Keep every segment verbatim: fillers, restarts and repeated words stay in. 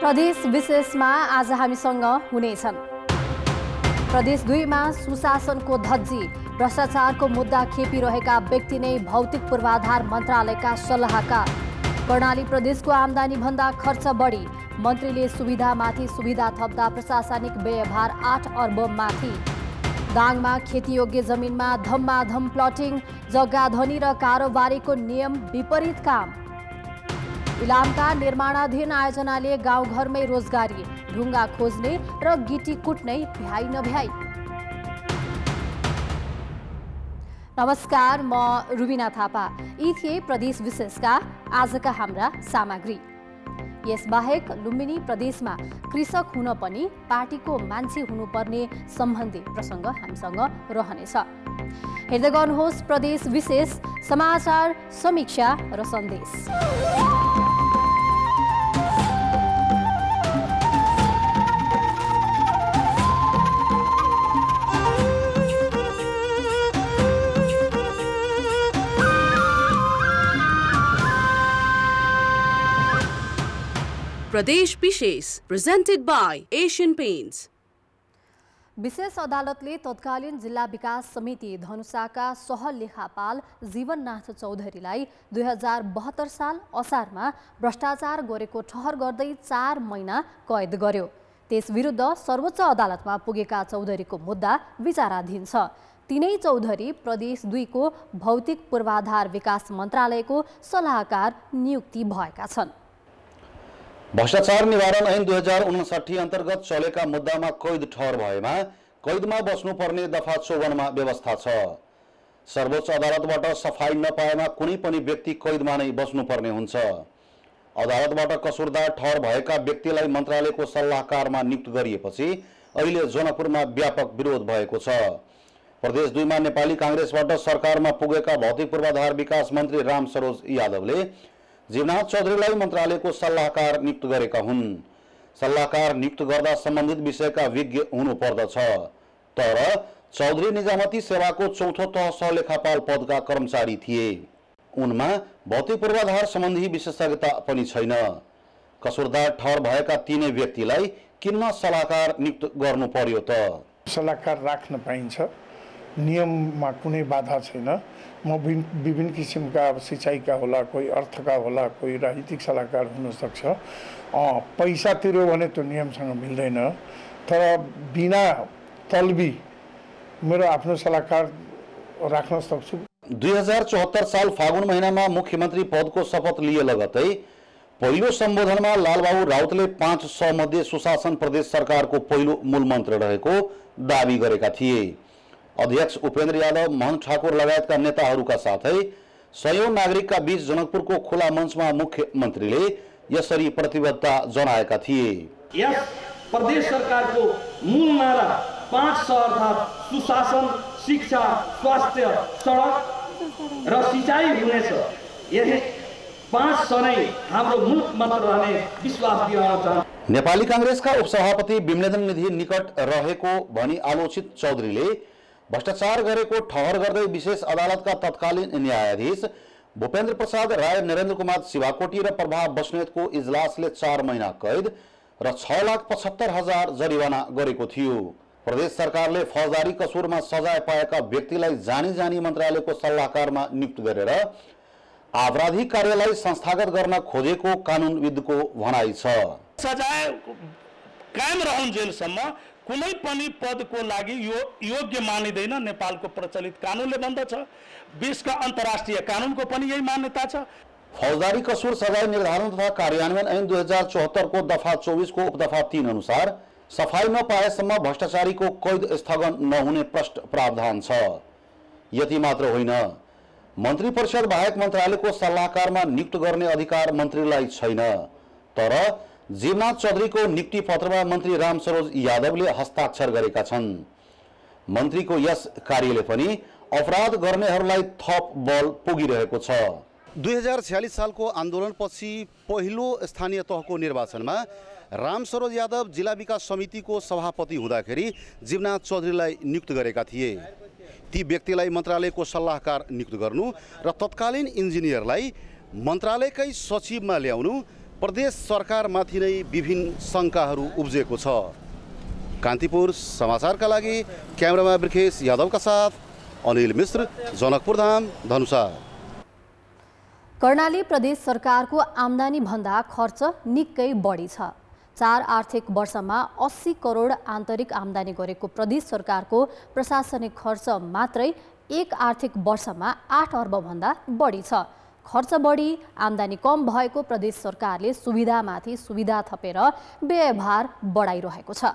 प्रदेश विशेषमा आज हामीसँग हुनेछन्। प्रदेश दुईमा सुशासनको धज्जी, भ्रष्टाचारको मुद्दा खेपिरहेका व्यक्ति नै भौतिक पूर्वाधार मन्त्रालयका सल्लाहकार। कर्णाली प्रदेशको आम्दानी भन्दा खर्च बढी, मन्त्रीले सुविधामाथि सुविधा थप्दा प्रशासनिक व्ययभार आठ अर्ब माथि। दाङमा खेतीयोग्य जमिनमा धम्माधम प्लटिङ, जग्गा धनी र कारोबारीको नियम विपरीत काम। इलामका निर्माणाधीन आयोजनाले गाउँघरमै रोजगारी, ढुङ्गा खोज्ने र गिटी कुट्ने भ्याइ नभ्याइ। नमस्कार, म रुबिना थापा। यी थिए प्रदेश विशेषका आजका हाम्रा सामग्री। यसबाहेक लुम्बिनी प्रदेशमा कृषक हुन पनि पार्टीको मान्छे हुनुपर्ने सम्बन्धी प्रसङ्ग हामीसँग रहनेछ। हेर्दै गर्नुहोस् प्रदेश विशेष, समाचार, समीक्षा र सन्देश। प्रदेश विशेष प्रेजेंटेड बाय एशियन पेंट्स। विशेष अदालतले तत्कालीन जिल्ला विकास समिति धनुषाका सहलेखापाल जीवननाथ चौधरीलाई दुई हजार बहत्तर साल असारमा भ्रष्टाचार गरेको ठहर गर्दै चार महिना कैद गर्यो। त्यस विरुद्ध सर्वोच्च अदालतमा पुगेका चौधरीको मुद्दा विचाराधीन छ। तीनै चौधरी प्रदेश दुईको भौतिक पूर्वाधार विकास मन्त्रालयको सल्लाहकार नियुक्ति भएका छन्। भ्रष्टाचार निवारण ऐन दुई हजार उनसाठी अन्तर्गत चलेका मुद्दामा कैद ठहर भएमा कैदमा बस्नुपर्ने दफा चौवनमा व्यवस्था छ। सर्वोच्च अदालतबाट सफाई नपाएमा कुनै पनि व्यक्ति कैदमा नै बस्नुपर्ने हुन्छ। अदालतबाट कसुरदार ठहर भएका व्यक्तिलाई मन्त्रालयको सल्लाहकारमा नियुक्त गरिएपछि अहिले जनकपुरमा व्यापक विरोध भएको छ। प्रदेश दुईमा नेपाली कांग्रेसबाट सरकारमा पुगेका भौतिक पूर्वाधार विकास मन्त्री राम सरोज यादवले जीवनाथ चौधरीलाई मन्त्रालयको सल्लाहकार नियुक्त गरेका हुन्। सल्लाहकार नियुक्त गर्दा सम्बन्धित विषयका विज्ञ हुनुपर्दछ। तर चौधरी निजामती सेवाको चौथो तह सहलेखापाल पदका कर्मचारी थिए। उनमा भौतिक पूर्वाधार सम्बन्धी विशेषज्ञता पनि छैन। कसुरदार ठहर भएका तीनै व्यक्तिलाई किन सल्लाहकार नियुक्त गर्नु पर्यो त? सल्लाहकार राख्न पाइन्छ, नियममा कुनै बाधा छैन। म विभिन्न किसिमका सिँचाइका होला, कोही अर्थका होला, कोही राजनीतिक सल्लाहकार हुन सक्छ। पैसा तिर्यो भने त्यो नियमसँग मिल्दैन। तर बिना तलबी मेरो आफ्नो सल्लाहकार राख्न सक्छु। दुई हजार चौहत्तर साल फागुन महिनामा मुख्यमन्त्री पदको शपथ लिए लगतै पहिलो सम्बोधनमा लालबाबु राउतले पाँच स मध्ये सुशासन प्रदेश सरकारको पहिलो मूल मन्त्र रहेको दावी गरेका थिए। अध्यक्ष उपेन्द्र यादव, महन ठाकुर लगायतका नेताहरूका साथै सयौं नागरिकका बीच जनकपुरको खुला मञ्चमा मुख्यमन्त्रीले यसरी प्रतिबद्धता जनाएका थिए। यस प्रदेश सरकारको मूल नारा पाँच स अर्थात् सुशासन, शिक्षा, स्वास्थ्य, सडक र सिँचाइ हुनेछ। यही पाँच स नै हाम्रो मूल मन्त्र रहने विश्वास दिलाउन चाहन्छु। नेपाली कांग्रेसका उपसभापति विमलेन्द्र निधि निकट रहेको भनी आलोचित चौधरीले भ्रष्टाचार गरेको ठहर गर्दै विशेष अदालतका तत्कालीन न्यायाधीश भूपेन्द्र प्रसाद राय, नरेन्द्र कुमार शिवाकोटी र प्रभाव बस्नेतको इजलासले चार महिना कैद र छ लाख पचहत्तर हजार जरिवाना गरेको थियो। प्रदेश सरकारले फौजदारी कसुरमा सजाय पाएका व्यक्तिलाई जानी जानी मन्त्रालयको सल्लाहकारमा नियुक्त गरेर आपराधिक कार्यलाई संस्थागत गर्न खोजेको कानुनविदको भनाइ छ। सजाय कायम रहउन्जेलसम्म कुनै पनि पदको लागि यो योग्य मानिँदैन। नेपालको प्रचलित कानुनले भन्दछ, विश्वका अन्तर्राष्ट्रिय कानुनको पनि यही मान्यता छ। फौजदारी कसुर सजाय निर्धारण तथा कार्यान्वयन ऐन दुई हजार चौहत्तर को दफा चौबीस को उपदफा तीन अनुसार सफाई नपाएसम्म भ्रष्टाचारीको कैद स्थगन नहुने प्रष्ट प्रावधान छ। यति मात्र होइन, मन्त्री परिषद बाहेक मन्त्रालयको सल्लाहकारमा नियुक्त गर्ने अधिकार मन्त्रीलाई छैन। तर जीवनाथ चौधरीको नियुक्ति पत्रमा मन्त्री राम सरोज यादवले हस्ताक्षर गरेका छन्। मन्त्रीको यस कार्यले पनि अपराध गर्नेहरूलाई थप बल पुगिरहेको छ। दुई हजार छ्यालिस सालको आन्दोलनपछि पहिलो स्थानीय तहको निर्वाचनमा राम सरोज यादव जिल्ला विकास समितिको सभापति हुँदाखेरि जीवनाथ चौधरीलाई नियुक्त गरेका थिए। ती व्यक्तिलाई मन्त्रालयको सल्लाहकार नियुक्त गर्नु र तत्कालीन इन्जिनियरलाई मन्त्रालयकै सचिवमा ल्याउनु प्रदेश सरकारमाथि नै विभिन्न शङ्काहरू उब्जेको छ। कान्तिपुर समाचारका लागि क्यामेरामा ब्रिखेश यादवका साथ अनिल मिश्र, जनकपुर धाम, धनुषा। कर्णाली प्रदेश सरकारको आम्दानी भन्दा खर्च निकै बढी छ। चार आर्थिक वर्षमा अस्सी करोड आन्तरिक आम्दानी गरेको प्रदेश सरकारको प्रशासनिक खर्च मात्रै एक आर्थिक वर्षमा आठ अर्ब भन्दा बढी छ। खर्च बढी, आम्दानी कम भएको प्रदेश सरकारले सुविधामाथि सुविधा थपेर व्ययभार बढाइरहेको छ।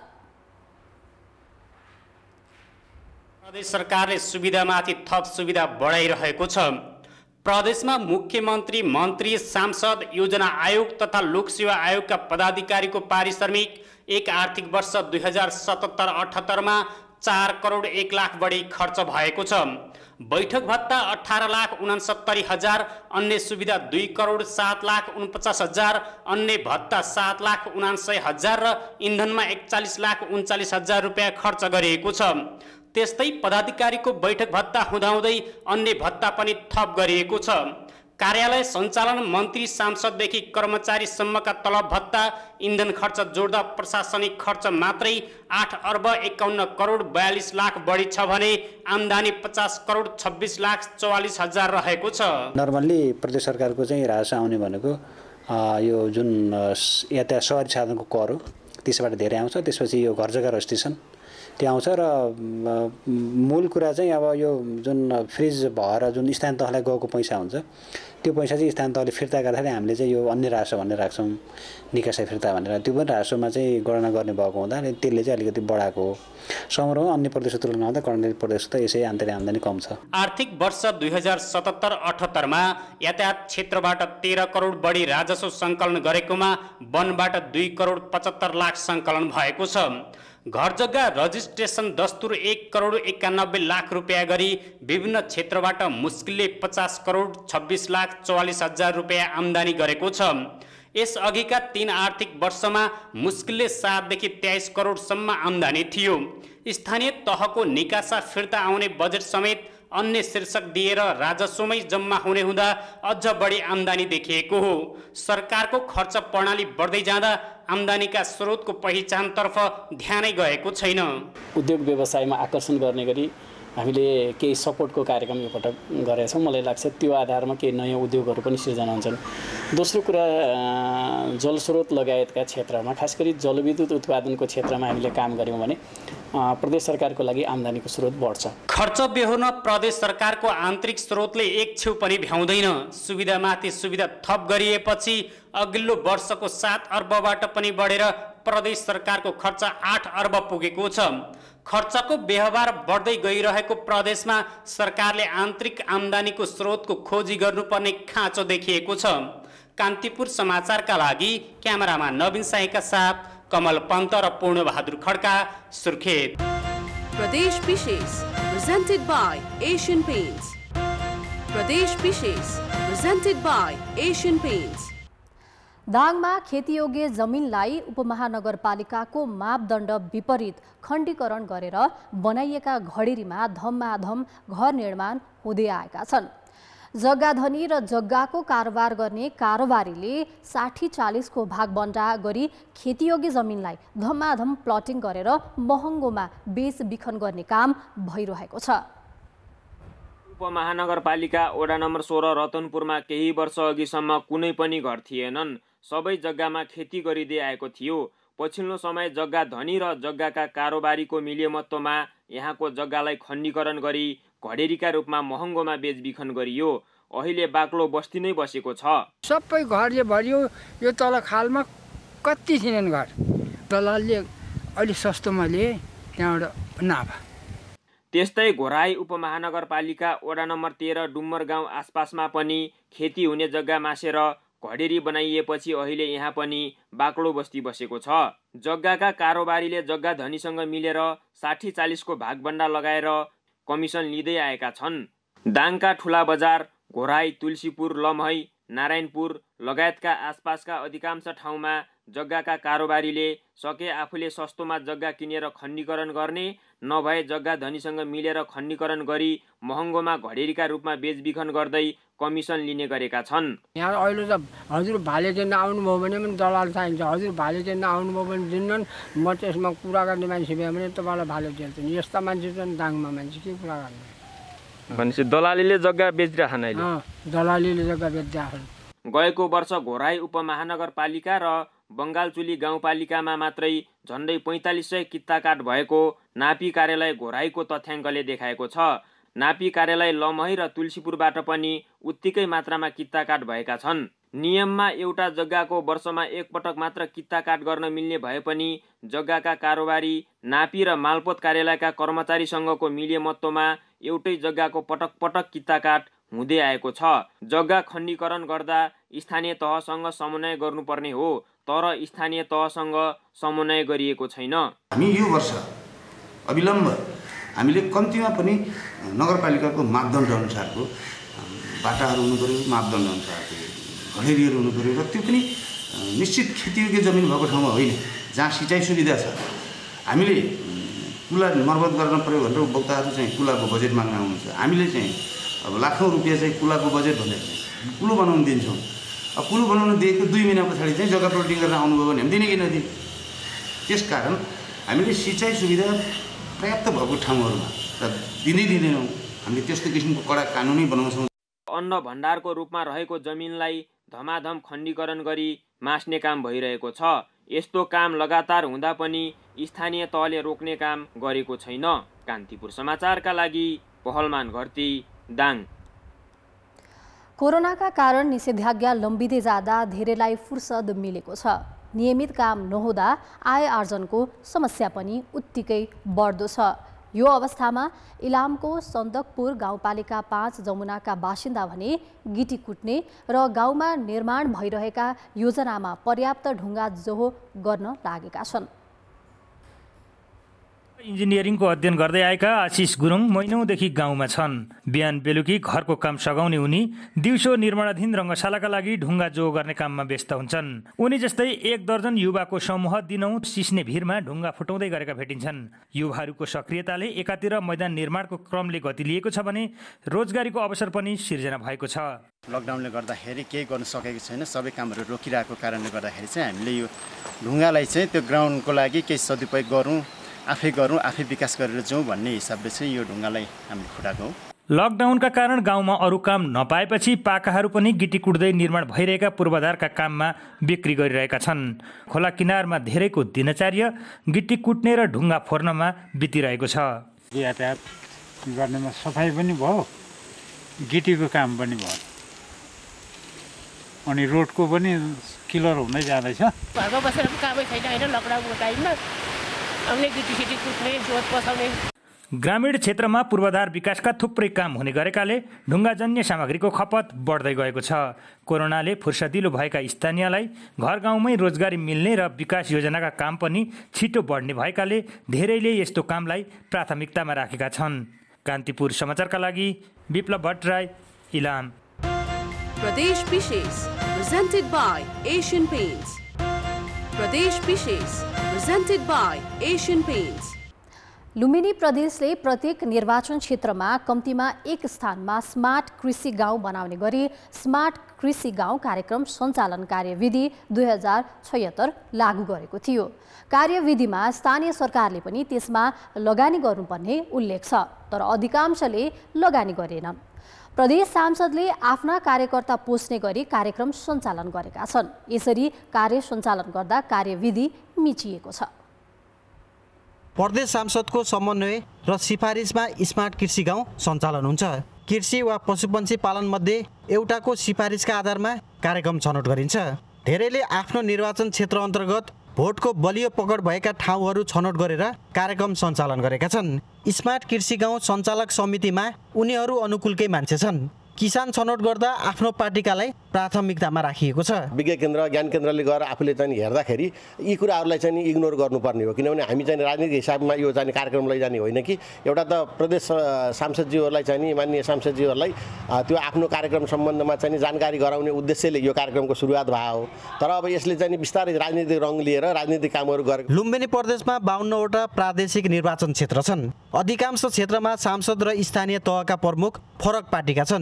प्रदेश सरकारले सुविधामाथि थप सुविधा बढाइरहेको छ। प्रदेशमा मुख्यमन्त्री, मन्त्री, सांसद, योजना आयोग तथा लोकसेवा आयोगका पदाधिकारीको पारिश्रमिक एक आर्थिक वर्ष दुई हजार सतहत्तर अठहत्तरमा चार करोड एक लाख बढी खर्च भएको छ। बैठक भत्ता अठारह लाख उनसत्तरी हजार, अन्य सुविधा दुई करोड सात लाख उनपचास हजार, अन्य भत्ता सात लाख उनान्सय हजार र इन्धनमा एकचालिस लाख उन्चालिस हजार रुपियाँ खर्च गरिएको छ। त्यस्तै पदाधिकारीको बैठक भत्ता हुँदाहुँदै अन्य भत्ता पनि थप गरिएको छ। कार्यालय सञ्चालन, मन्त्री, सांसददेखि कर्मचारीसम्मका तलब भत्ता, इन्धन खर्च जोड्दा प्रशासनिक खर्च मात्रै आठ अर्ब एकाउन्न करोड बयालिस लाख बढी छ भने आम्दानी पचास करोड छब्बिस लाख चौवालिस हजार रहेको छ। नर्मल्ली प्रदेश सरकारको चाहिँ राजस्व आउने भनेको यो जुन यातायात सवारी साधनको कर हो त्यसबाट धेरै आउँछ। त्यसपछि यो घर जग्गा रजिस्ट्रेसन त्यो आउँछ र मूल कुरा चाहिँ अब यो जुन फ्रिज भएर जुन स्थानीय तहलाई गएको पैसा हुन्छ त्यो पैसा चाहिँ स्थानीय तहले फिर्ता गर्दाखेरि हामीले चाहिँ यो अन्य राजस्व भनेर राख्छौँ, निकासा फिर्ता भनेर। त्यो पनि राजस्वमा चाहिँ गणना गर्ने भएको हुँदा त्यसले चाहिँ अलिकति बढाएको हो। समग्रमा अन्य प्रदेशको तुलनामा हुँदा कर्णाली प्रदेश त यसै आन्तरिक आम्दानी कम छ। आर्थिक वर्ष दुई हजार सतहत्तर अठहत्तरमा यातायात क्षेत्रबाट तेह्र करोड बढी राजस्व सङ्कलन गरेकोमा वनबाट दुई करोड पचहत्तर लाख सङ्कलन भएको छ। घर जग्गा रजिस्ट्रेसन दस्तुर एक करोड एकानब्बे लाख रुपियाँ गरी विभिन्न क्षेत्रबाट मुस्किलले पचास करोड छब्बिस लाख चौवालिस हजार रुपियाँ आम्दानी गरेको छ। यसअघिका तीन आर्थिक वर्षमा मुस्किलले सातदेखि तेइस करोडसम्म आम्दानी थियो। स्थानीय तहको निकासा फिर्ता आउने बजेट समेत अन्य शीर्षक दिएर राजस्वमै जम्मा हुने हुँदा अझ बढी आम्दानी देखिएको हो। सरकारको खर्च प्रणाली बढ्दै जाँदा आम्दानीका स्रोतको पहिचानतर्फ ध्यानै गएको छैन। उद्योग व्यवसायमा आकर्षण गर्ने गरी हामीले केही सपोर्टको कार्यक्रम यो पटक गरेका छौँ। मलाई लाग्छ त्यो आधारमा केही नयाँ उद्योगहरू पनि सिर्जना हुन्छन्। दोस्रो कुरा, जलस्रोत लगायतका क्षेत्रमा, खास गरी जलविद्युत उत्पादनको क्षेत्रमा हामीले काम गऱ्यौँ भने प्रदेश सरकारको लागि आम्दानीको स्रोत बढ्छ। खर्च बेहोर्न प्रदेश सरकारको आन्तरिक स्रोतले एक छेउ पनि भ्याउँदैन। सुविधामाथि सुविधा थप गरिएपछि अघिल्लो वर्षको सात अर्बबाट पनि बढेर प्रदेश सरकारको खर्च आठ अर्ब पुगेको छ। खर्चको व्यवहार बढ्दै गइरहेको प्रदेशमा सरकारले आन्तरिक आम्दानीको स्रोतको खोजी गर्नुपर्ने खाँचो देखिएको छ। कान्तिपुर समाचारका लागि क्यामेरामा नवीन शाहीका साथ कमल पन्त र पूर्ण बहादुर खड्का, सुर्खेत। प्रदेश विशेष presented by Asian Paints. प्रदेश विशेष presented by Asian Paints. दाङमा खेतीयोग्य जमिनलाई उपमहानगरपालिकाको मापदण्ड विपरीत खण्डीकरण गरेर बनाइएका घडेरीमा धममाधम घर निर्माण हुँदै आएका छन्। जग्गाधनी र जग्गाको कारोबार गर्ने कारोबारीले साठी चालिसको भागबण्डा गरी खेतीयोग्य जमिनलाई धममाधम प्लटिङ गरेर महँगोमा बेचबिखन गर्ने काम भइरहेको छ। उपमहानगरपालिका वडा नम्बर सोह्र रतनपुरमा केही वर्ष अघिसम्म कुनै पनि घर थिएनन्। सबै जग्गामा खेती गरिँदै आएको थियो। पछिल्लो समय जग्गा धनी र जग्गाका कारोबारीको मिलेमत्वमा यहाँको जग्गालाई खण्डीकरण गरी घडेरीका रूपमा महँगोमा बेचबिखन गरियो। अहिले बाक्लो बस्ती नै बसेको छ। सबै घरले भरियो। यो तल खालमा कति थिएनन् घर, दलालले अलि सस्तोमा लिए, त्यहाँबाट नाफा। त्यस्तै घोराई उपमहानगरपालिका वडा नम्बर तेह्र डुम्मर गाउँ आसपासमा पनि खेती हुने जग्गा मासेर घडेरी बनाइएपछि अहिले यहाँ पनि बाक्लो बस्ती बसेको छ। जग्गाका कारोबारीले जग्गा धनीसँग मिलेर साठी चालिसको भागबण्डा लगाएर कमिसन लिँदै आएका छन्। दाङका ठुला बजार, घोराई, तुलसीपुर, लम्है, नारायणपुर लगायतका आसपासका अधिकांश ठाउँमा जग्गाका कारोबारीले सके आफूले सस्तोमा जग्गा किनेर खण्डीकरण गर्ने, नभए जग्गा धनीसँग मिलेर खण्डीकरण गरी महँगोमा घडेरीका रूपमा बेचबिखन गर्दै कमिसन लिने गरेका छन्। यहाँ अहिले त हजुर भाले टेन्ड आउनुभयो भने पनि दलाल चाहिन्छ। हजुर भाले टेन्ड आउनुभयो भने दिन्नन्, म त्यसमा कुरा गर्ने मान्छे भए भने तपाईँलाई भाले टेन्ड यस्ता मान्छे चाहिँ दाङमा मान्छे के कुरा गर्ने भनेपछि दलालीले जग्गा बेचिरहेछन् अहिले। दलालीले जग्गा बेचिरहेछन्। गएको वर्ष घोराई उपमहानगरपालिका र बङ्गालचुली गाउँपालिकामा मात्रै झन्डै पैँतालिस सय कित्ताकाट भएको नापी कार्यालय घोराईको तथ्याङ्कले देखाएको छ। नापी कार्यालय लमही र तुलसीपुरबाट पनि उत्तिकै मात्रामा कित्ताकाट भएका छन्। नियममा एउटा जग्गाको वर्षमा एकपटक मात्र कित्ताकाट गर्न मिल्ने भए पनि जग्गाका कारोबारी नापी र मालपोत कार्यालयका कर्मचारीसँगको मिलेमत्वमा एउटै जग्गाको पटक पटक कित्ताकाट हुँदै आएको छ। जग्गा खण्डीकरण गर्दा स्थानीय तहसँग समन्वय गर्नुपर्ने हो, तर स्थानीय तहसँग समन्वय गरिएको छैन। हामी यो वर्ष अविलम्ब हामीले कम्तीमा पनि नगरपालिकाको मापदण्ड अनुसारको बाटाहरू हुनु पर्यो, मापदण्ड अनुसारको घडेरीहरू हुनु पर्यो र त्यो पनि निश्चित खेतीयोग्य जमिन भएको ठाउँमा होइन, जहाँ सिँचाइ सुविधा छ। हामीले कुला मर्मत गर्न पर्यो भनेर उपभोक्ताहरू चाहिँ कुलाको बजेट माग्न आउनुहुन्छ। हामीले चाहिँ अब लाखौँ रुपियाँ चाहिँ कुलाको बजेट भनेर चाहिँ कुलो बनाउनु दिन्छौँ। अब कुलो बनाउनु दिएको दुई महिना पछाडि चाहिँ जग्गा प्लटिङ गरेर आउनुभयो भने हामी दिने कि नदिने। त्यसकारण हामीले सिँचाइ सुविधा पर्याप्त भएको ठाउँहरूमा र दिँदै दिँदैनौँ। हामीले त्यस्तो किसिमको कडा कानुनै बनाउँछौँ। अन्न भण्डारको रूपमा रहेको जमिनलाई धमाधम खण्डीकरण गरी मास्ने काम भइरहेको छ। यस्तो काम लगातार हुँदा पनि स्थानीय तहले रोक्ने काम गरेको छैन। कान्तिपुर समाचारका लागि पहलमान घरती, दाङ। कोरोनाका कारण निषेधाज्ञा लम्बिँदै जाँदा धेरैलाई फुर्सद मिलेको छ। नियमित काम नहुँदा आय आर्जनको समस्या पनि उत्तिकै बढ्दो छ। यो अवस्थामा इलामको सन्दकपुर गाउँपालिका पाँच जमुनाका बासिन्दा भने गिटी कुट्ने र गाउँमा निर्माण भइरहेका योजनामा पर्याप्त ढुङ्गा जोहो गर्न लागेका छन्। इन्जिनियरिङको अध्ययन गर्दै आएका आशिष गुरुङ महिनौदेखि गाउँमा छन्। बिहान बेलुकी घरको काम सघाउने उनी दिउँसो निर्माणाधीन रङ्गशालाका लागि ढुङ्गा जोहो गर्ने काममा व्यस्त हुन्छन्। उनी जस्तै एक दर्जन युवाको समूह दिनौँ सिस्ने भिरमा ढुङ्गा फुटाउँदै गरेका भेटिन्छन्। युवाहरूको सक्रियताले एकातिर मैदान निर्माणको क्रमले गति लिएको छ भने रोजगारीको अवसर पनि सिर्जना भएको छ। लकडाउनले गर्दाखेरि केही गर्न सकेको छैन। सबै कामहरू रोकिरहेको कारणले गर्दाखेरि चाहिँ हामीले यो ढुङ्गालाई चाहिँ त्यो ग्राउन्डको लागि केही सदुपयोग गरौँ, आफै गरौँ, आफै विकास गरेर जाउँ भन्ने हिसाबले चाहिँ यो ढुङ्गालाई हामीले फुटाएको हो। लकडाउनका कारण गाउँमा अरू काम नपाएपछि पाकाहरू पनि गिटी कुट्दै निर्माण भइरहेका पूर्वाधारका काममा बिक्री गरिरहेका छन्। खोला किनारमा धेरैको दिनचर्या गिटी कुट्ने र ढुङ्गा फोर्नमा बितिरहेको छ। यातायात गर्नेमा सफाइ पनि भयो, गिटीको काम पनि भयो, अनि रोडको पनि क्लियर हुँदै जाँदैछ। घरमा बसेर कामै छैन होइन, लकडाउनको टाइममा हामीले गिटी सिटी कुट्ने, जोत पसाउने। ग्रामीण क्षेत्रमा पूर्वाधार विकासका थुप्रै काम हुने गरेकाले ढुङ्गाजन्य सामग्रीको खपत बढ्दै गएको छ। कोरोनाले फुर्सदिलो भएका स्थानीयलाई घर गाउँमै रोजगारी मिल्ने र विकास योजनाका काम पनि छिटो बढ्ने भएकाले धेरैले यस्तो कामलाई प्राथमिकतामा राखेका छन्। कान्तिपुर समाचारका लागि विप्लव भट्टराई, इलाम। प्रदेश विशेष presented by Asian Paints. प्रदेश विशेष presented by Asian Paints. Lumbini प्रदेशले प्रत्येक निर्वाचन क्षेत्रमा कम्तीमा एक स्थानमा स्मार्ट कृषि गाउँ बनाउने गरी स्मार्ट कृषि गाउँ कार्यक्रम सञ्चालन कार्यविधि दुई हजार छयत्तर लागू गरेको थियो। कार्यविधिमा स्थानीय सरकारले पनि त्यसमा लगानी गर्नुपर्ने उल्लेख छ, तर अधिकांशले लगानी गरेनन्। प्रदेश सांसदले आफ्ना कार्यकर्ता पोस्ने गरी कार्यक्रम सञ्चालन गरेका छन्। यसरी कार्य सञ्चालन गर्दा कार्यविधि मिचिएको छ। प्रदेश सांसदको समन्वय र सिफारिसमा स्मार्ट कृषि गाउँ सञ्चालन हुन्छ। कृषि वा पशुपन्छी पालन मध्ये एउटाको सिफारिसका आधारमा कार्यक्रम छनौट गरिन्छ। धेरैले आफ्नो निर्वाचन क्षेत्र अन्तर्गत भोटको बलियो पकड भएका ठाउँहरू छनौट गरेर कार्यक्रम सञ्चालन गरेका छन्। स्मार्ट कृषि गाउँ सञ्चालक समितिमा उनीहरू अनुकूलकै मान्छे छन्। किसान छनौट गर्दा आफ्नो पार्टीकालाई प्राथमिकतामा राखिएको छ। विज्ञ केन्द्र ज्ञान केन्द्रले गएर आफूले चाहिँ हेर्दाखेरि यी कुराहरूलाई चाहिँ इग्नोर गर्नुपर्ने हो, किनभने हामी चाहिँ राजनीतिक हिसाबमा यो चाहिँ कार्यक्रम लैजाने होइन कि एउटा त प्रदेश सांसदज्यूहरूलाई चाहिँ नि माननीय सांसदज्यूहरूलाई त्यो आफ्नो कार्यक्रम सम्बन्धमा चाहिँ जानकारी गराउने उद्देश्यले यो कार्यक्रमको सुरुवात भयो। तर अब यसले चाहिँ बिस्तारै राजनीतिक रङ लिएर राजनीतिक कामहरू गरे। लुम्बिनी प्रदेशमा बाउन्नवटा प्रादेशिक निर्वाचन क्षेत्र छन्। अधिकांश क्षेत्रमा सांसद र स्थानीय तहका प्रमुख फरक पार्टीका छन्।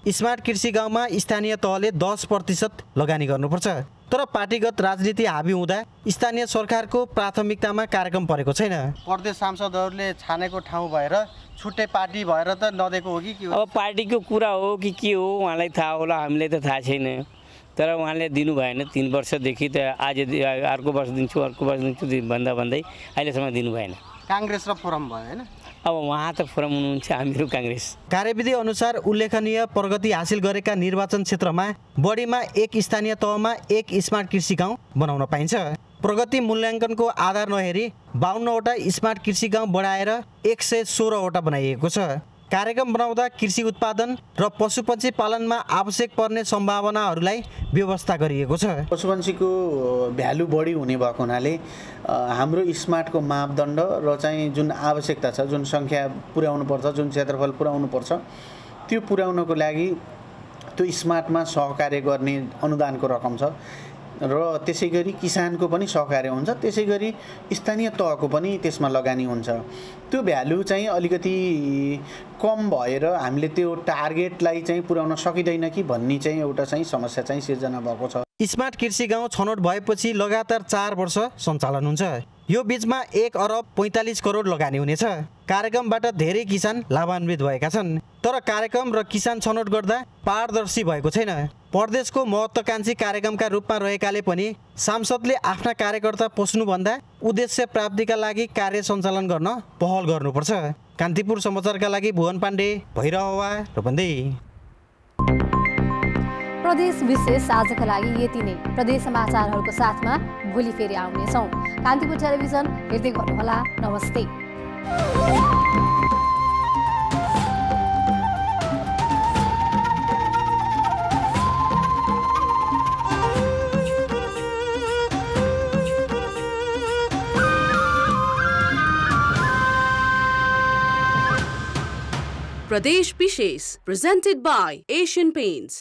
स्मार्ट कृषि गाउँमा स्थानीय तहले दस प्रतिशत लगानी गर्नुपर्छ। तर पार्टीगत राजनीति हाबी हुँदा स्थानीय सरकारको प्राथमिकतामा कार्यक्रम परेको छैन। प्रदेश सांसदहरूले छानेको ठाउँ भएर छुट्टै पार्टी भएर त नदिएको हो कि के हो? अब पार्टीको कुरा हो कि के हो उहाँलाई थाहा होला, हामीलाई त थाहा छैन। तर उहाँले दिनु भएन, तीन वर्षदेखि त आज अर्को वर्ष दिन्छु अर्को वर्ष दिन्छु भन्दा भन्दै अहिलेसम्म दिनु भएन। काङ्ग्रेस र फोरम भयो होइन? अब उहाँ त फोरम हुनुहुन्छ, हामीहरू काङ्ग्रेस। कार्यविधि अनुसार उल्लेखनीय प्रगति हासिल गरेका निर्वाचन क्षेत्रमा बढीमा एक स्थानीय तहमा एक स्मार्ट कृषि गाउँ बनाउन पाइन्छ। प्रगति मूल्याङ्कनको आधार नहेरी बाहन्नवटा स्मार्ट कृषि गाउँ बढाएर एक सय सोह्रवटा बनाइएको छ। कार्यक्रम बनाउँदा कृषि उत्पादन र पशुपक्षी पालनमा आवश्यक पर्ने सम्भावनाहरूलाई व्यवस्था गरिएको छ। पशुपक्षीको भ्यालु बढी हुने भएको हुनाले हाम्रो स्मार्टको मापदण्ड र चाहिँ जुन आवश्यकता छ, जुन सङ्ख्या पुर्याउनुपर्छ, जुन क्षेत्रफल पुर्याउनुपर्छ, त्यो पुर्याउनको लागि त्यो स्मार्टमा सहकार्य गर्ने अनुदानको रकम छ र त्यसै गरी किसानको पनि सहकार्य हुन्छ, त्यसै गरी स्थानीय तहको पनि त्यसमा लगानी हुन्छ। त्यो भ्यालु चाहिँ अलिकति कम भएर हामीले त्यो टार्गेटलाई चाहिँ पुर्याउन सकिँदैन कि भन्ने चाहिँ एउटा चाहिँ समस्या चाहिँ सिर्जना भएको छ। स्मार्ट कृषि गाउँ छनौट भएपछि लगातार चार वर्ष सञ्चालन हुन्छ। यो बीचमा एक अरब पैँतालिस करोड लगानी हुनेछ। कार्यक्रमबाट धेरै किसान लाभान्वित भएका छन्। तर कार्यक्रम र किसान छनौट गर्दा पारदर्शी भएको छैन। प्रदेशको महत्त्वकांक्षी कार्यक्रमका रूपमा रहेकाले पनि सांसदले आफ्ना कार्यकर्ता पोस्नुभन्दा उद्देश्य प्राप्तिका लागि कार्य सञ्चालन गर्न पहल गर्नुपर्छ। कान्तिपुर समाचारका लागि भुवन पाण्डे, भैरहवा, रूपन्देही। प्रदेश विशेष आजका लागि यति नै। प्रदेश समाचारहरूको साथमा भोलि फेरि आउनेछौँ। कान्तिपुर टेलिभिजन हेर्दै गर्नुहोला। नमस्ते। Pradesh Vishesh, presented by Asian Paints.